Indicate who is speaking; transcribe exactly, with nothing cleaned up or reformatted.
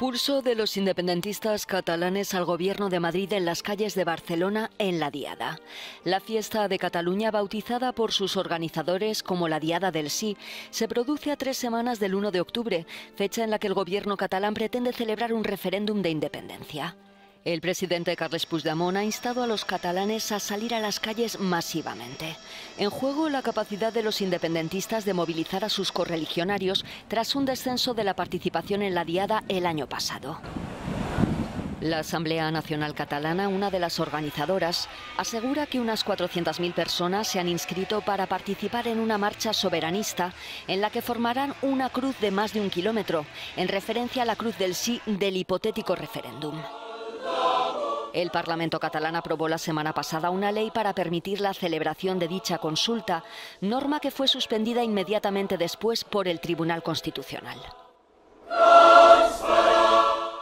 Speaker 1: Expulso de los independentistas catalanes al gobierno de Madrid en las calles de Barcelona en la Diada. La fiesta de Cataluña, bautizada por sus organizadores como la Diada del Sí, se produce a tres semanas del uno de octubre, fecha en la que el gobierno catalán pretende celebrar un referéndum de independencia. El presidente Carles Puigdemont ha instado a los catalanes a salir a las calles masivamente. En juego la capacidad de los independentistas de movilizar a sus correligionarios tras un descenso de la participación en la Diada el año pasado. La Asamblea Nacional Catalana, una de las organizadoras, asegura que unas cuatrocientas mil personas se han inscrito para participar en una marcha soberanista en la que formarán una cruz de más de un kilómetro, en referencia a la cruz del sí del hipotético referéndum. El Parlamento catalán aprobó la semana pasada una ley para permitir la celebración de dicha consulta, norma que fue suspendida inmediatamente después por el Tribunal Constitucional.